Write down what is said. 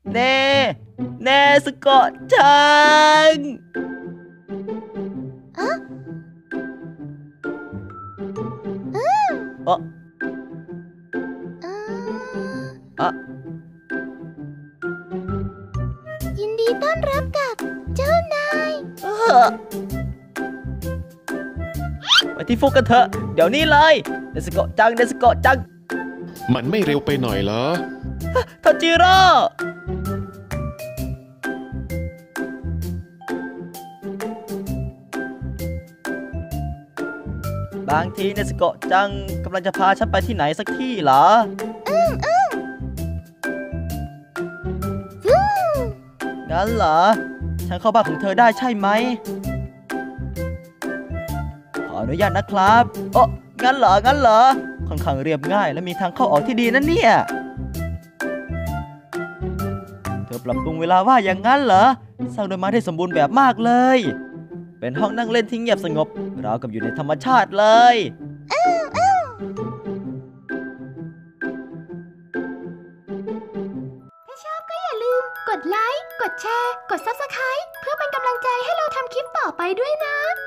เน่เน่สกอตจังเออยินดีต้อนรับกับเจ้านายไปที่ฟุกกันเถอะเดี๋ยวนี้เลยเนสโกะจังเนสโกะจังมันไม่เร็วไปหน่อยเหรอทัจิโร่บางทีเนสโกะจังกำลังจะพาฉันไปที่ไหนสักที่เหรองั้นเหรอฉันเข้าบ้านของเธอได้ใช่ไหมขออนุญาตนะครับโอ้งั้นเหรอค่อนข้างเรียบง่ายและมีทางเข้าออกที่ดีนั่นเนี่ยเธอปรับปรุงเวลาว่าอย่างนั้นเหรอสร้างโดยไม้ที่สมบูรณ์แบบมากเลยเป็นห้องนั่งเล่นที่เงียบสงบราวกับอยู่ในธรรมชาติเลยถ้าชอบก็อย่าลืมกดไลค์ กดแชร์ กด Subscribe เพื่อเป็นกำลังใจให้เราทำคลิปต่อไปด้วยนะ